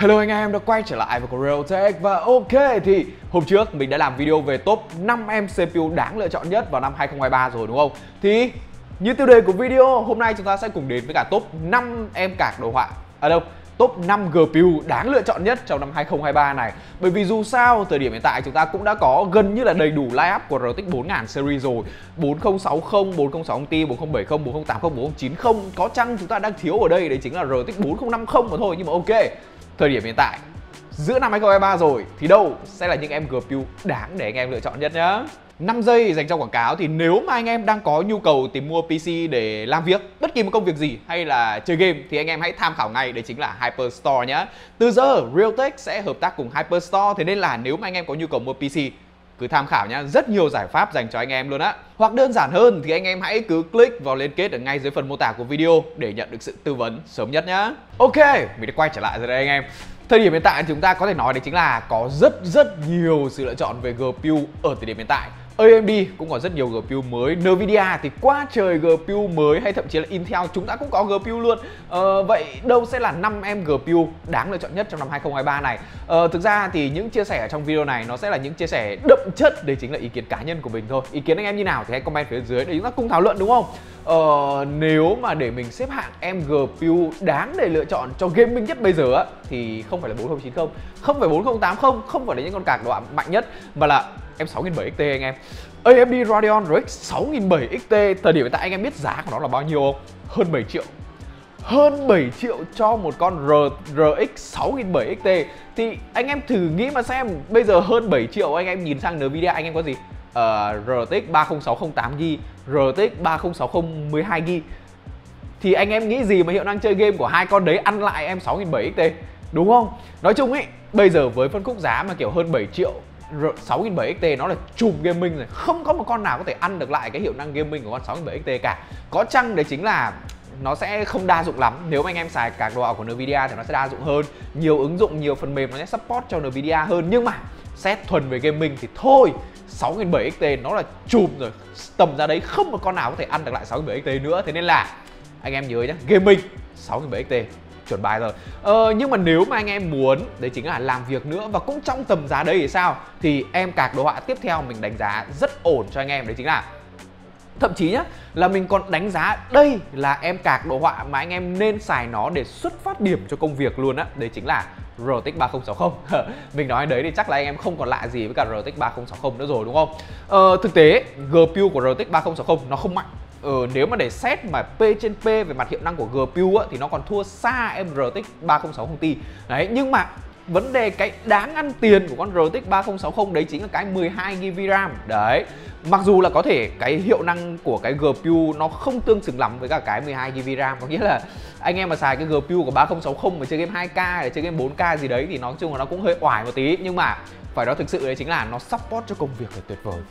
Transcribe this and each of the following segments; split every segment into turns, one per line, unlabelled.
Hello anh em đã quay trở lại với Realtek. Và ok, thì hôm trước mình đã làm video về top 5 em CPU đáng lựa chọn nhất vào năm 2023 rồi đúng không? Thì như tiêu đề của video, hôm nay chúng ta sẽ cùng đến với cả top 5 em card đồ họa top 5 GPU đáng lựa chọn nhất trong năm 2023 này. Bởi vì dù sao, thời điểm hiện tại chúng ta cũng đã có gần như là đầy đủ lineup của RTX 4000 series rồi. 4060, 4060 Ti, 4070, 4080, 4090. Có chăng chúng ta đang thiếu ở đây đấy chính là RTX 4050 mà thôi. Nhưng mà ok, thời điểm hiện tại giữa năm 2023 rồi thì đâu sẽ là những em GPU đáng để anh em lựa chọn nhất nhá. 5 giây dành cho quảng cáo. Thì nếu mà anh em đang có nhu cầu tìm mua PC để làm việc, bất kỳ một công việc gì hay là chơi game, thì anh em hãy tham khảo ngay, đấy chính là Hyperstore nhá. Từ giờ Realtek sẽ hợp tác cùng Hyperstore, thế nên là nếu mà anh em có nhu cầu mua PC, cứ tham khảo nhá, rất nhiều giải pháp dành cho anh em luôn á. Hoặc đơn giản hơn thì anh em hãy cứ click vào liên kết ở ngay dưới phần mô tả của video để nhận được sự tư vấn sớm nhất nhá. Ok, mình đã quay trở lại rồi đây anh em. Thời điểm hiện tại chúng ta có thể nói đấy chính là có rất nhiều sự lựa chọn về GPU ở thời điểm hiện tại. AMD cũng có rất nhiều GPU mới, Nvidia thì quá trời GPU mới, hay thậm chí là Intel chúng ta cũng có GPU luôn. Vậy đâu sẽ là 5 em GPU đáng lựa chọn nhất trong năm 2023 này? Thực ra thì những chia sẻ ở trong video này nó sẽ là những chia sẻ đậm chất, đấy chính là ý kiến cá nhân của mình thôi. Ý kiến anh em như nào thì hãy comment phía dưới để chúng ta cùng thảo luận đúng không? Nếu mà để mình xếp hạng em GPU đáng để lựa chọn cho gaming nhất bây giờ á, thì không phải là 4090, không phải 4080, không phải là những con card đồ họa mạnh nhất, mà là em 6700 XT anh em. AMD Radeon RX 6700 XT. Thời điểm hiện tại anh em biết giá của nó là bao nhiêu không? Hơn 7 triệu. Hơn 7 triệu cho một con RX 6700 XT. Thì anh em thử nghĩ mà xem, bây giờ hơn 7 triệu anh em nhìn sang Nvidia anh em có gì? RTX 3060 8GB, RTX 3060 12GB. Thì anh em nghĩ gì mà hiệu năng chơi game của hai con đấy ăn lại em 6700 XT, đúng không? Nói chung ấy, bây giờ với phân khúc giá mà kiểu hơn 7 triệu 6700 XT nó là chùm gaming rồi, không có một con nào có thể ăn được lại cái hiệu năng gaming của con 6700 XT cả. Có chăng đấy chính là nó sẽ không đa dụng lắm. Nếu mà anh em xài card đồ họa của Nvidia thì nó sẽ đa dụng hơn, nhiều ứng dụng, nhiều phần mềm nó sẽ support cho Nvidia hơn. Nhưng mà xét thuần về gaming thì thôi, 6700 XT nó là chùm rồi, tầm ra đấy không một con nào có thể ăn được lại 6700 XT nữa. Thế nên là anh em nhớ nhé, gaming 6700 XT chuẩn bài rồi. Nhưng mà nếu mà anh em muốn đấy chính là làm việc nữa và cũng trong tầm giá đấy thì sao, thì em card đồ họa tiếp theo mình đánh giá rất ổn cho anh em, đấy chính là thậm chí nhá, là mình còn đánh giá đây là em card đồ họa mà anh em nên xài nó để xuất phát điểm cho công việc luôn á, đấy chính là RTX 3060. Mình nói đấy thì chắc là anh em không còn lạ gì với cả RTX 3060 nữa rồi đúng không? Thực tế GPU của RTX 3060 nó không mạnh. Nếu mà để xét mà P trên P về mặt hiệu năng của GPU á, thì nó còn thua xa em RTX 3060 Ti. Đấy, nhưng mà vấn đề cái đáng ăn tiền của con RTX 3060 đấy chính là cái 12GB RAM. Đấy, mặc dù là có thể cái hiệu năng của cái GPU nó không tương xứng lắm với cả cái 12GB RAM. Có nghĩa là anh em mà xài cái GPU của 3060 mà chơi game 2K hay chơi game 4K gì đấy thì nói chung là nó cũng hơi oải một tí. Nhưng mà phải nói thực sự đấy chính là nó support cho công việc là tuyệt vời.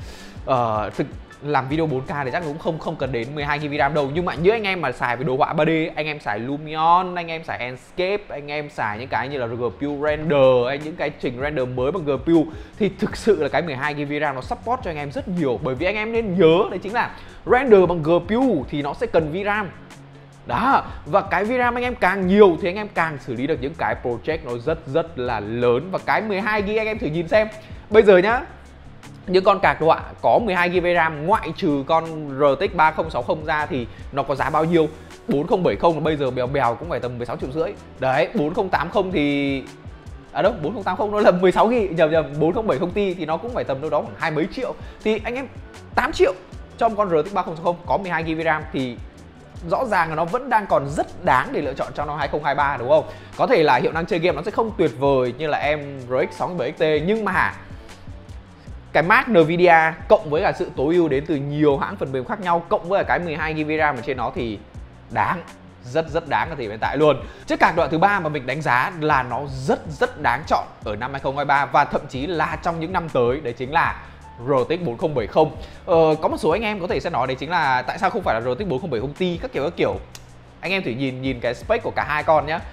Làm video 4K thì chắc cũng không cần đến 12GB RAM đâu. Nhưng mà như anh em mà xài với đồ họa 3D, anh em xài Lumion, anh em xài Enscape, anh em xài những cái như là GPU render hay những cái trình render mới bằng GPU, thì thực sự là cái 12GB RAM nó support cho anh em rất nhiều. Bởi vì anh em nên nhớ đấy chính là render bằng GPU thì nó sẽ cần VRAM. Đó, và cái VRAM anh em càng nhiều thì anh em càng xử lý được những cái project nó rất là lớn. Và cái 12GB anh em thử nhìn xem, bây giờ nhá, những con card đồ họa có 12GB RAM ngoại trừ con RTX 3060 ra thì nó có giá bao nhiêu? 4070 bây giờ bèo cũng phải tầm 16,5 triệu. Đấy, 4080 thì đâu, 4080 nó là 16GB, nhầm 4070 Ti thì nó cũng phải tầm đâu đó khoảng 20 mấy triệu. Thì anh em 8 triệu cho một con RTX 3060 có 12GB RAM thì rõ ràng là nó vẫn đang còn rất đáng để lựa chọn trong năm 2023 đúng không? Có thể là hiệu năng chơi game nó sẽ không tuyệt vời như là em RX 6700 XT, nhưng mà cái Max Nvidia cộng với cả sự tối ưu đến từ nhiều hãng phần mềm khác nhau, cộng với cả cái 12GB RAM ở trên nó thì đáng, rất đáng ở thời điểm hiện tại luôn. Chiếc card đồ họa thứ ba mà mình đánh giá là nó rất đáng chọn ở năm 2023 và thậm chí là trong những năm tới, đấy chính là RTX 4070. Có một số anh em có thể sẽ nói đấy chính là tại sao không phải là RTX 4070 Ti các kiểu. Anh em thử nhìn cái spec của cả hai con nhá.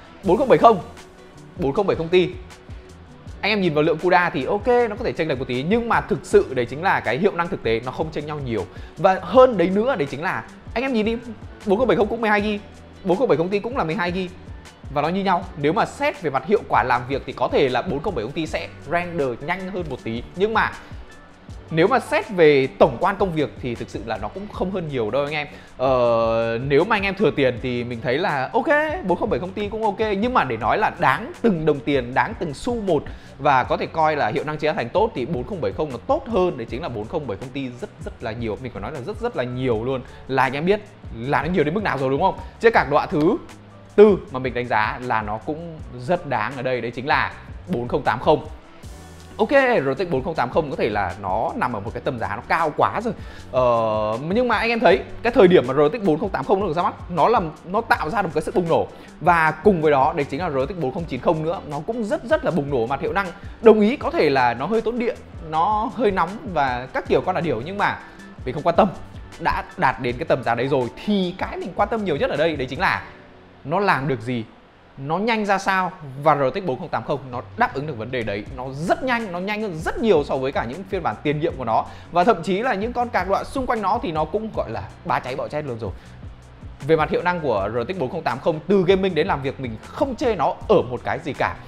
4070 Ti, anh em nhìn vào lượng CUDA thì ok, nó có thể chênh lệch một tí, nhưng mà thực sự đấy chính là cái hiệu năng thực tế nó không chênh nhau nhiều. Và hơn đấy nữa đấy chính là anh em nhìn đi, 4070 cũng 12GB, 4070 Ti cũng là 12GB. và nó như nhau. Nếu mà xét về mặt hiệu quả làm việc thì có thể là 407 công ty sẽ render nhanh hơn một tí, nhưng mà nếu mà xét về tổng quan công việc thì thực sự là nó cũng không hơn nhiều đâu anh em. Nếu mà anh em thừa tiền thì mình thấy là ok, 407 công ty cũng ok, nhưng mà để nói là đáng từng đồng tiền, đáng từng xu một và có thể coi là hiệu năng chia thành tốt thì 4070 nó tốt hơn, đấy chính là 407 công ty rất là nhiều. Mình phải nói là rất là nhiều luôn, là anh em biết là nó nhiều đến mức nào rồi đúng không? Chứ các đoạn thứ tư mà mình đánh giá là nó cũng rất đáng ở đây, đấy chính là 4080. Ok, RTX 4080 có thể là nó nằm ở một cái tầm giá nó cao quá rồi, nhưng mà anh em thấy cái thời điểm mà RTX 4080 nó được ra mắt, nó tạo ra được cái sự bùng nổ. Và cùng với đó đấy chính là RTX 4090 nữa, nó cũng rất là bùng nổ mặt hiệu năng. Đồng ý có thể là nó hơi tốn điện, nó hơi nóng và các kiểu con là điều, nhưng mà mình không quan tâm. Đã đạt đến cái tầm giá đấy rồi thì cái mình quan tâm nhiều nhất ở đây đấy chính là nó làm được gì, nó nhanh ra sao, và RTX 4080 nó đáp ứng được vấn đề đấy. Nó rất nhanh, nó nhanh hơn rất nhiều so với cả những phiên bản tiền nhiệm của nó. Và thậm chí là những con card đoạn xung quanh nó thì nó cũng gọi là bá cháy bọ chết luôn rồi. Về mặt hiệu năng của RTX 4080 từ gaming đến làm việc mình không chê nó ở một cái gì cả.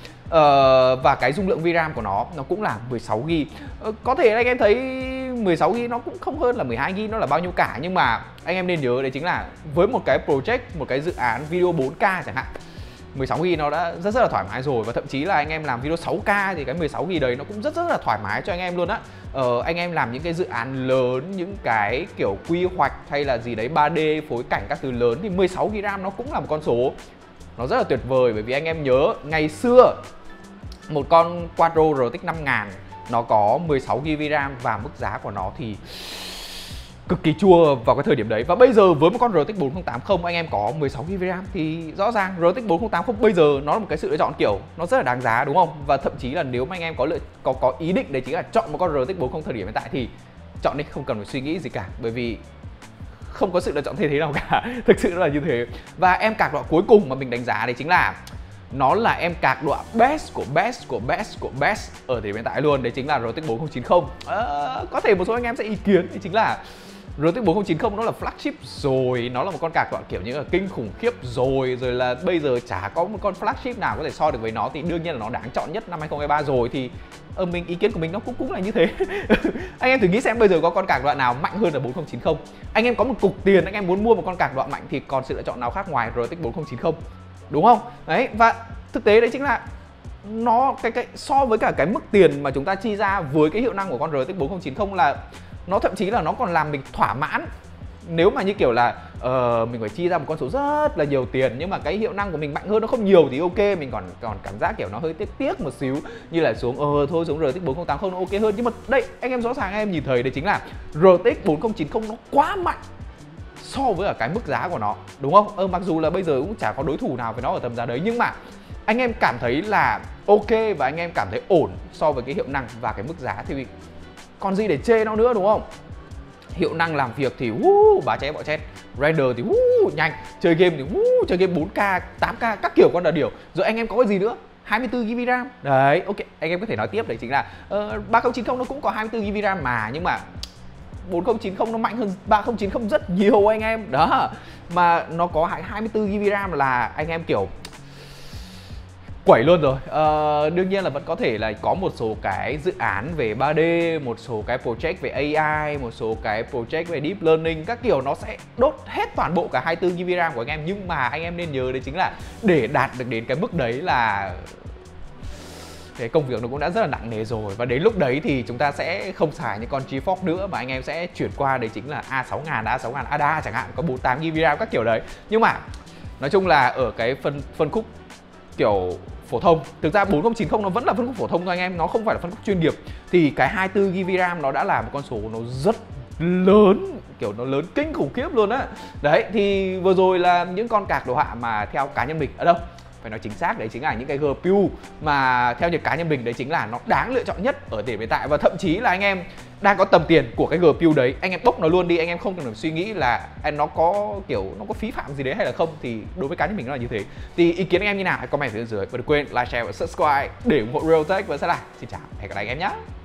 Và cái dung lượng VRAM của nó cũng là 16GB. Có thể anh em thấy 16GB nó cũng không hơn là 12GB nó là bao nhiêu cả, nhưng mà anh em nên nhớ đấy chính là với một cái project, một cái dự án video 4K chẳng hạn, 16GB nó đã rất là thoải mái rồi. Và thậm chí là anh em làm video 6K thì cái 16GB đấy nó cũng rất là thoải mái cho anh em luôn á. Anh em làm những cái dự án lớn, những cái kiểu quy hoạch hay là gì đấy 3D phối cảnh các thứ lớn thì 16GB RAM nó cũng là một con số nó rất là tuyệt vời. Bởi vì anh em nhớ ngày xưa một con Quadro RTX 5000 nó có 16GB RAM và mức giá của nó thì cực kỳ chua vào cái thời điểm đấy. Và bây giờ với một con RTX 4080 anh em có 16GB RAM thì rõ ràng RTX 4080 bây giờ nó là một cái sự lựa chọn kiểu nó rất là đáng giá đúng không? Và thậm chí là nếu mà anh em có ý định đấy chính là chọn một con RTX 40 thời điểm hiện tại thì chọn đi, không cần phải suy nghĩ gì cả, bởi vì không có sự lựa chọn thay thế nào cả. Thực sự là như thế. Và em card đoạn cuối cùng mà mình đánh giá đấy chính là nó là em card đoạn best của best ở thời điểm hiện tại luôn, đấy chính là RTX 4090. Có thể một số anh em sẽ ý kiến đấy chính là RTX 4090 nó là flagship rồi, nó là một con card đoạn kiểu như là kinh khủng khiếp rồi là bây giờ chả có một con flagship nào có thể so được với nó thì đương nhiên là nó đáng chọn nhất năm 2023 rồi. Thì mình ý kiến của mình nó cũng là như thế. Anh em thử nghĩ xem bây giờ có con card đoạn nào mạnh hơn là 4090. Anh em có một cục tiền, anh em muốn mua một con card đoạn mạnh thì còn sự lựa chọn nào khác ngoài RTX 4090, đúng không? Đấy, và thực tế đấy chính là nó cái so với cả cái mức tiền mà chúng ta chi ra với cái hiệu năng của con RTX 4090 là nó thậm chí là nó còn làm mình thỏa mãn. Nếu mà như kiểu là mình phải chi ra một con số rất là nhiều tiền nhưng mà cái hiệu năng của mình mạnh hơn nó không nhiều thì ok, mình còn cảm giác kiểu nó hơi tiếc một xíu, như là xuống thôi xuống RTX 4080 nó ok hơn. Nhưng mà đây anh em rõ ràng anh em nhìn thấy đấy chính là RTX 4090 nó quá mạnh so với cả cái mức giá của nó, đúng không? Mặc dù là bây giờ cũng chả có đối thủ nào với nó ở tầm giá đấy, nhưng mà anh em cảm thấy là ok và anh em cảm thấy ổn so với cái hiệu năng và cái mức giá thì còn gì để chê nó nữa, đúng không? Hiệu năng làm việc thì bá cháy bọ chết, render thì nhanh, chơi game thì chơi game 4K, 8K các kiểu con là điều. Rồi anh em có cái gì nữa? 24GB RAM. Đấy, ok, anh em có thể nói tiếp đấy chính là 3090 nó cũng có 24GB RAM mà, nhưng mà 4090 nó mạnh hơn 3090 rất nhiều anh em. Đó, mà nó có 24GB RAM là anh em kiểu quẩy luôn rồi. Đương nhiên là vẫn có thể là có một số cái dự án về 3D, một số cái project về AI, một số cái project về deep learning các kiểu nó sẽ đốt hết toàn bộ cả 24GB RAM của anh em. Nhưng mà anh em nên nhớ đấy chính là để đạt được đến cái mức đấy là cái công việc nó cũng đã rất là nặng nề rồi. Và đến lúc đấy thì chúng ta sẽ không xài những con GeForce nữa mà anh em sẽ chuyển qua đấy chính là A6000, A6000 Ada chẳng hạn, có 48GB RAM các kiểu đấy. Nhưng mà nói chung là ở cái phân khúc kiểu phổ thông, thực ra 4090 nó vẫn là phân khúc phổ thông thôi anh em, nó không phải là phân khúc chuyên nghiệp, thì cái 24GB RAM nó đã là một con số nó rất lớn, kiểu nó lớn kinh khủng khiếp luôn á. Đấy, thì vừa rồi là những con card đồ họa mà theo cá nhân mình ở đâu phải nói chính xác đấy chính là những cái GPU mà theo như cá nhân mình đấy chính là nó đáng lựa chọn nhất ở thời điểm hiện tại. Và thậm chí là anh em đang có tầm tiền của cái GPU đấy, anh em bốc nó luôn đi, anh em không cần phải suy nghĩ là nó có kiểu nó có phí phạm gì đấy hay là không, thì đối với cá nhân mình nó là như thế. Thì ý kiến anh em như nào hãy comment phía bên dưới và đừng quên like, share và subscribe để ủng hộ Real Tech và sẽ là xin chào, hẹn gặp lại anh em nhé.